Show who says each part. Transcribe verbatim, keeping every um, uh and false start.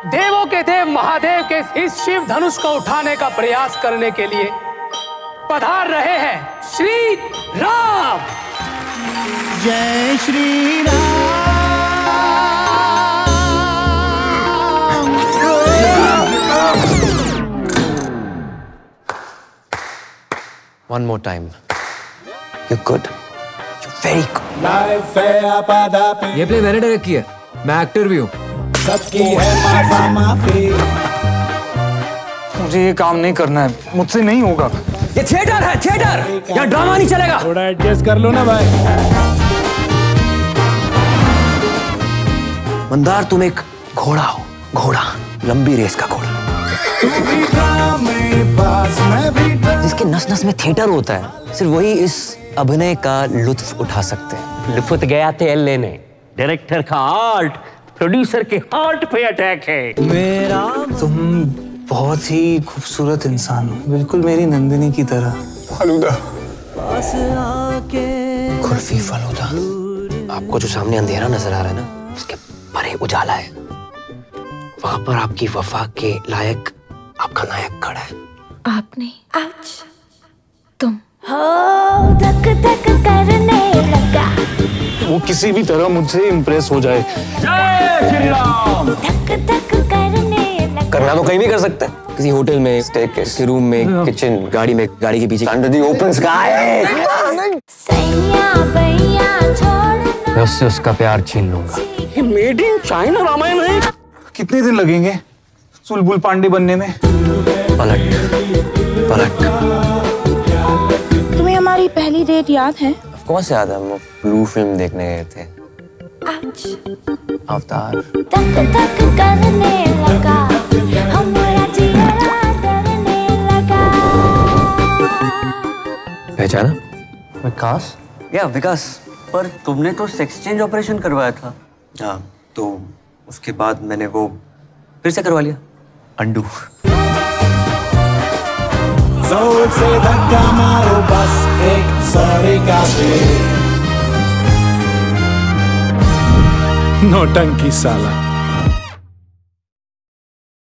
Speaker 1: देवों के देव महादेव के इस शिव धनुष को उठाने का प्रयास करने के लिए पधार रहे हैं श्री राम।
Speaker 2: जय Shri Ram.
Speaker 3: One more time. You're good. You're very good.
Speaker 4: ये प्ले मैंने डायरेक्ट किया, मैं एक्टर भी हूँ।
Speaker 2: सबकी है माफा माफी। मुझे ये काम नहीं करना है, मुझसे नहीं होगा।
Speaker 4: ये थिएटर है, थिएटर। यहाँ ड्रामा नहीं चलेगा।
Speaker 2: थोड़ा एडजस्ट कर लो ना भाई।
Speaker 3: मंदार तुम एक घोड़ा हो, घोड़ा, लंबी रेस का घोड़ा, जिसके नस नस में थिएटर होता है। सिर्फ वही इस अभिनय का लुत्फ उठा सकते हैं।
Speaker 5: लुफ्त गया तेल लेने, डायरेक्टर का आर्ट प्रोड्यूसर के हार्ट पे अटैक है।
Speaker 2: मेरा तुम बहुत ही खूबसूरत इंसान हो, बिल्कुल मेरी नंदिनी की तरह। फालूदा।
Speaker 3: कुल्फी फालूदा। आपको जो सामने अंधेरा नजर आ रहा है ना, उसके परे उजाला है। वहां पर आपकी वफा के लायक आपका नायक खड़ा है।
Speaker 6: आपने आज तुम हो धक धक करने लगा।
Speaker 2: वो किसी भी तरह मुझसे इम्प्रेस हो जाए।
Speaker 5: जय श्री राम।
Speaker 6: धक धक करने लगा।
Speaker 3: करना तो कहीं भी कर सकते हैं, किसी होटल में, स्टेयरकेस के रूम में, किचन, गाड़ी में, गाड़ी के पीछे, अंडर द ओपन स्काई।
Speaker 6: सैया बैया छोड़
Speaker 3: मैं उससे उसका प्यार छीन लूंगा।
Speaker 5: ये मेड इन चाइना रामायण है।
Speaker 2: कितने दिन लगेंगे चुलबुल पांडे बनने में?
Speaker 3: पलट, पलट।
Speaker 6: तुम्हें हमारी पहली डेट याद है?
Speaker 3: Of course याद है, हम ब्लू फिल्म देखने गए थे।
Speaker 6: आज
Speaker 3: अवतार।
Speaker 6: धक धक करने लगा, हमारा जिया डरने लगा।
Speaker 3: पहचाना?
Speaker 7: विकास? या विकास, पर तुमने तो सेक्स चेंज ऑपरेशन करवाया था।
Speaker 3: हाँ, तो उसके बाद मैंने वो फिर से करवा लिया, अंडू।
Speaker 2: जोर से धक्का मारो बस एक सॉरी का नौटंकी साला।